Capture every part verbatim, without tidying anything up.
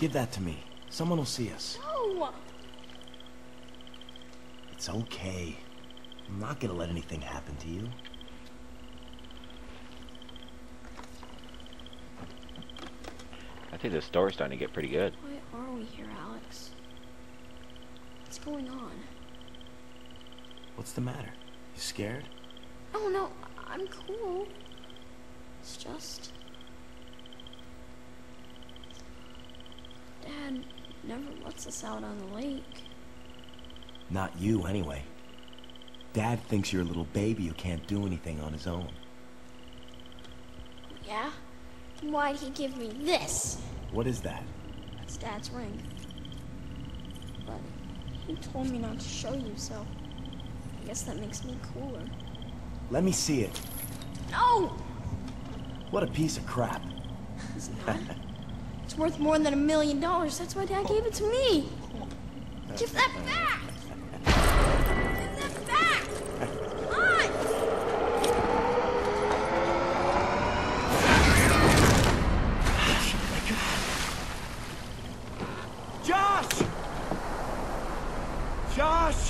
Give that to me. Someone will see us. No! It's okay. I'm not gonna let anything happen to you. I think the store's starting to get pretty good. Why are we here, Alex? What's going on? What's the matter? You scared? Oh no, I'm cool. It's just... Dad never lets us out on the lake. Not you, anyway. Dad thinks you're a little baby who can't do anything on his own. Yeah? Then why'd he give me this? What is that? That's Dad's ring. But he told me not to show you, so I guess that makes me cooler. Let me see it. No! What a piece of crap. It's not. It's worth more than a million dollars. That's why Dad gave it to me. Give that back! Give that back! Come on! Josh! Josh!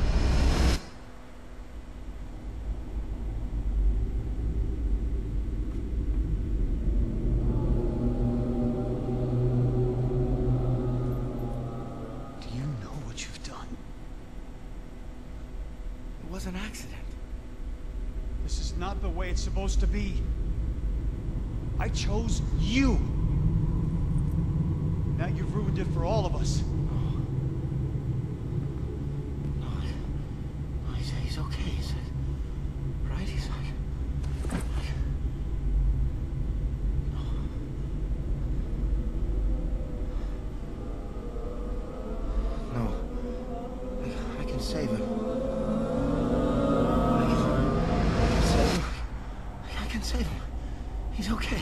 It was an accident. This is not the way it's supposed to be. I chose you. Now you've ruined it for all of us. No, no, he's, he's okay. He's, right? He's like, no. No. I, I can save him. Save him. He's okay.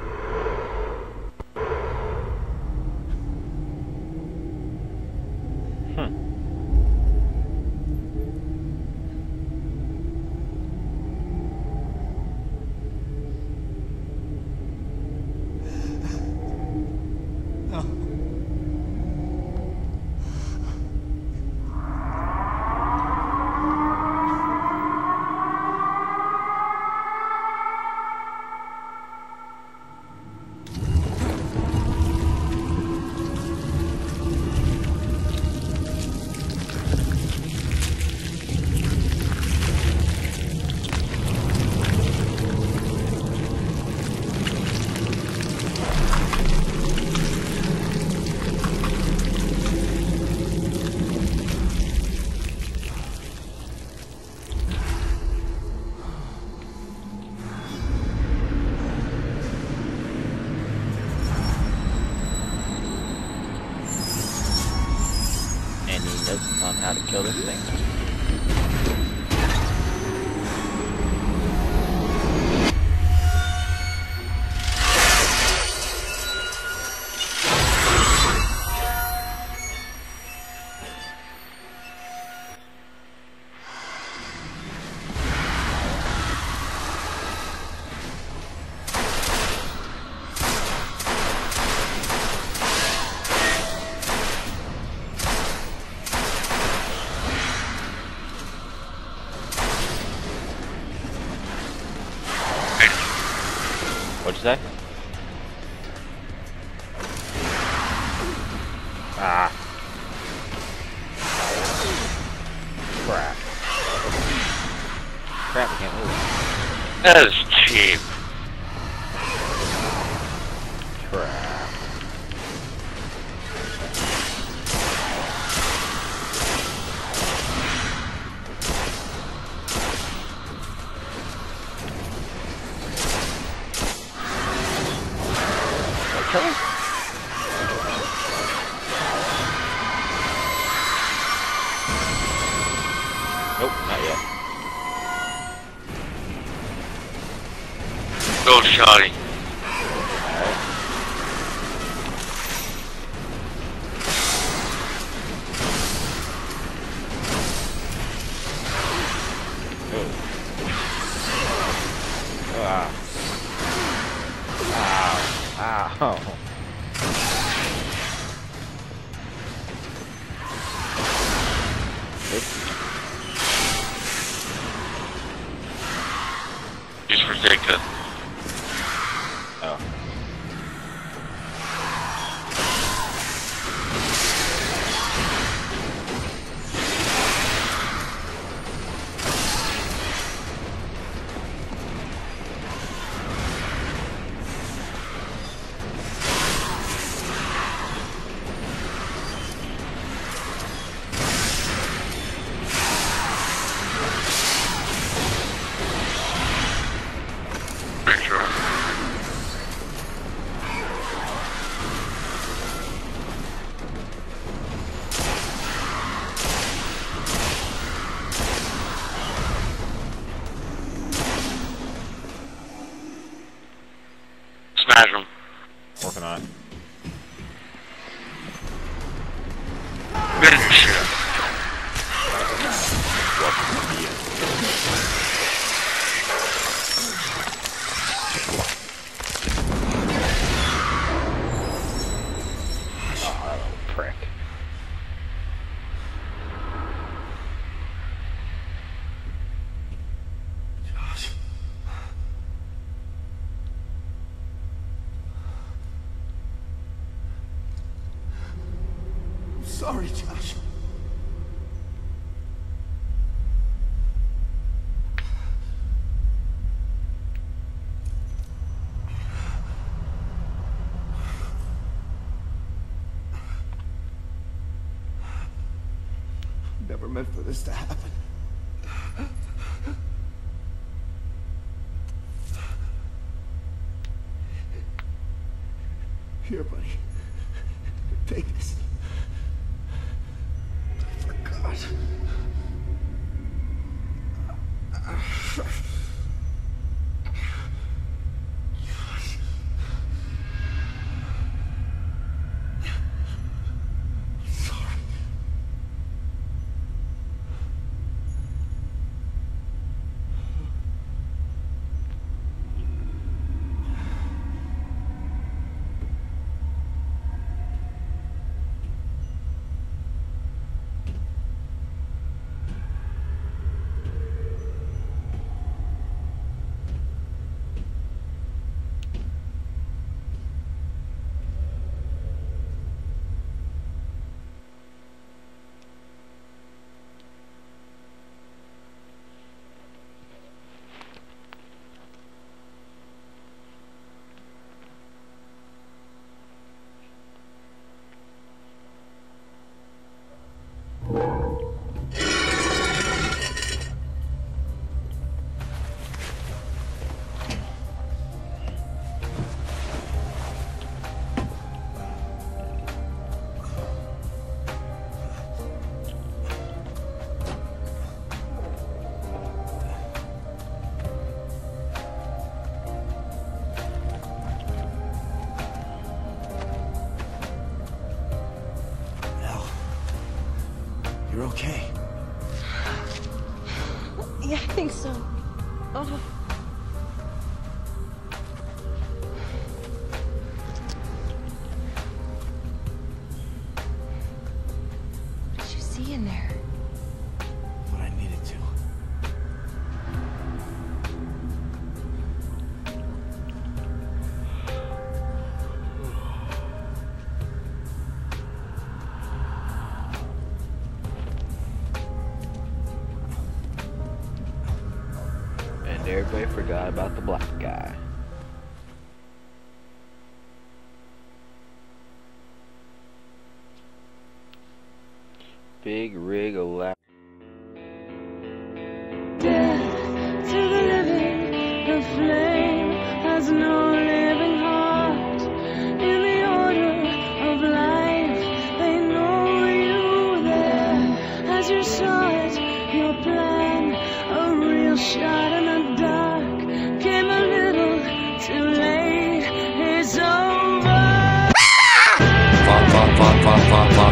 Hmm. No. On how to kill this thing. What'd you say? Ah. Crap. Crap, I can't move. That is cheap. Crap. Okay. Nope, not yet. Go, Shotty. Ow. Okay, good. Oh. Pretty sure. Smash him. Working on it. Good shit. Oh, prick. Josh. I'm sorry, Josh. Never meant for this to happen. Here, buddy. Take this. I forgot. Sorry. You're okay. Yeah, I think so. Oh. What did you see in there? What I needed to. And everybody forgot about the black guy. Big rig elapsed. Death to the living, the flame has no living heart. In the order of life, they know you were there. As you saw it, your plan, a real shot in the dark, came a little too late. It's over. Fuck, fuck, fuck, fuck, fuck, fuck.